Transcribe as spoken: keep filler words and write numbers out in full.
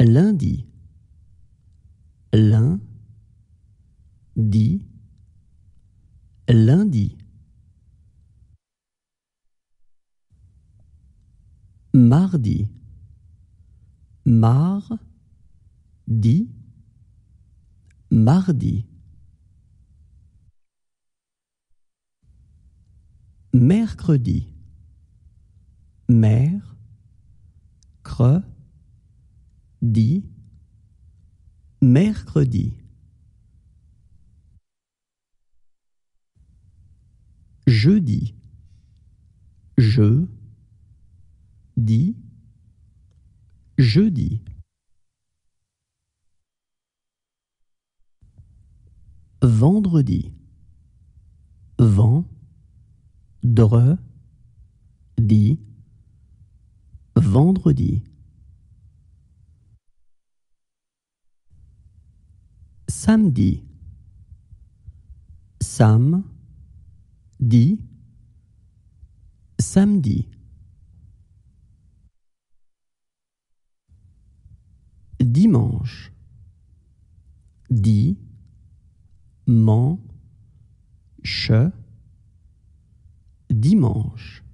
lundi, lundi, lundi. Mardi, mardi, mardi. Mercredi, mercredi, mercredi. Jeudi, jeudi, jeudi. Vendredi, vendredi, vendredi. Samedi, samedi, samedi. Dimanche, dimanche, dimanche.